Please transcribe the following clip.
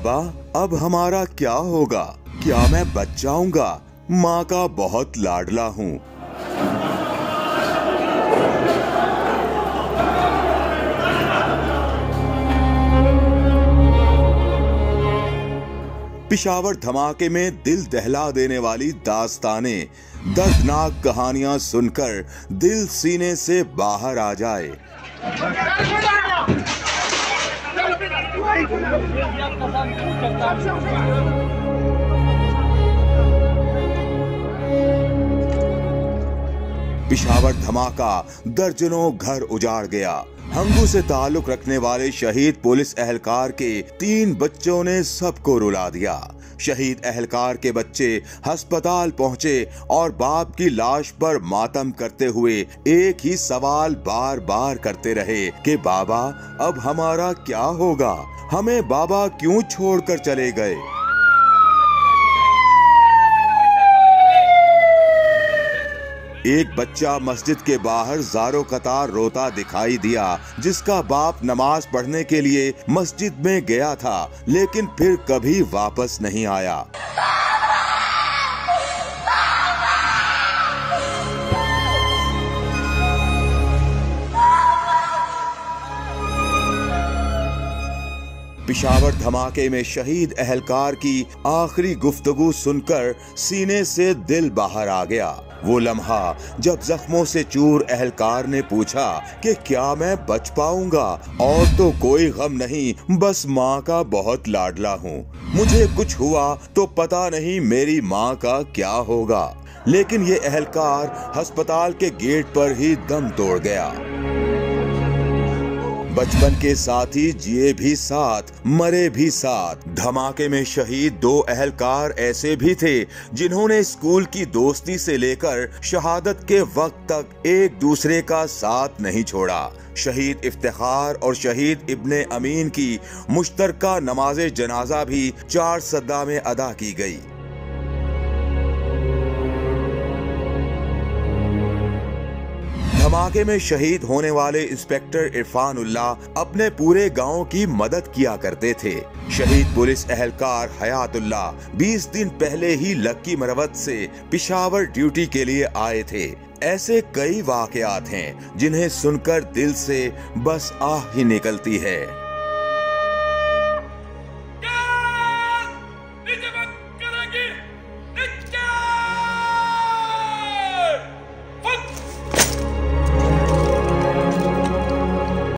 बाबा अब हमारा क्या होगा? क्या मैं बच जाऊंगा? माँ का बहुत लाडला हूँ। पिशावर धमाके में दिल दहला देने वाली दास्तानें, दर्दनाक कहानियां सुनकर दिल सीने से बाहर आ जाए। पिशावर धमाका, दर्जनों घर उजाड़ गया। हंगू से ताल्लुक रखने वाले शहीद पुलिस एहलकार के 3 बच्चों ने सबको रुला दिया। शहीद एहलकार के बच्चे अस्पताल पहुंचे और बाप की लाश पर मातम करते हुए एक ही सवाल बार बार करते रहे कि बाबा अब हमारा क्या होगा? हमें बाबा क्यों छोड़कर चले गए? एक बच्चा मस्जिद के बाहर ज़ारो कतार रोता दिखाई दिया, जिसका बाप नमाज पढ़ने के लिए मस्जिद में गया था लेकिन फिर कभी वापस नहीं आया। पिशावर धमाके में शहीद एहलकार की आखिरी गुफ्तगू सुनकर सीने से दिल बाहर आ गया। वो लम्हा जब जख्मों से चूर एहलकार ने पूछा कि क्या मैं बच पाऊंगा? और तो कोई गम नहीं, बस माँ का बहुत लाडला हूँ। मुझे कुछ हुआ तो पता नहीं मेरी माँ का क्या होगा। लेकिन ये एहलकार अस्पताल के गेट पर ही दम तोड़ गया। बचपन के साथी जिए भी साथ, मरे भी साथ। धमाके में शहीद 2 एहलकार ऐसे भी थे जिन्होंने स्कूल की दोस्ती से लेकर शहादत के वक्त तक एक दूसरे का साथ नहीं छोड़ा। शहीद इफ्तिखार और शहीद इब्ने अमीन की मुश्तरका नमाज़े जनाजा भी 4 सदा में अदा की गई। धमाके में शहीद होने वाले इंस्पेक्टर इरफानुल्लाह अपने पूरे गांव की मदद किया करते थे। शहीद पुलिस एहलकार हयातुल्लाह 20 दिन पहले ही लक्की मरवत से पिशावर ड्यूटी के लिए आए थे। ऐसे कई वाकयात हैं जिन्हें सुनकर दिल से बस आह ही निकलती है।